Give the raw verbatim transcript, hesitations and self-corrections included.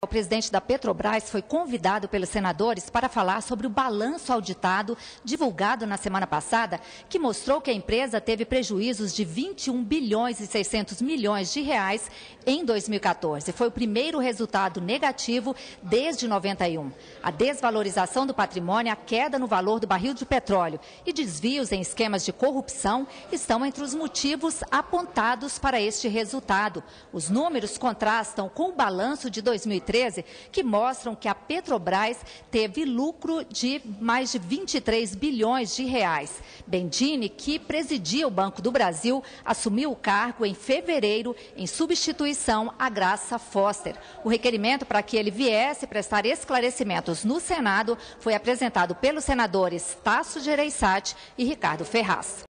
O presidente da Petrobras foi convidado pelos senadores para falar sobre o balanço auditado divulgado na semana passada, que mostrou que a empresa teve prejuízos de vinte e um bilhões e seiscentos milhões de reais em dois mil e quatorze. Foi o primeiro resultado negativo desde noventa e um. A desvalorização do patrimônio, a queda no valor do barril de petróleo e desvios em esquemas de corrupção estão entre os motivos apontados para este resultado. Os números contrastam com o balanço de dois mil e treze, que mostram que a Petrobras teve lucro de mais de vinte e três bilhões de reais. Bendini, que presidia o Banco do Brasil, assumiu o cargo em fevereiro em substituição a Graça Foster. O requerimento para que ele viesse prestar esclarecimentos no Senado foi apresentado pelos senadores Tasso Gereissati e Ricardo Ferraz.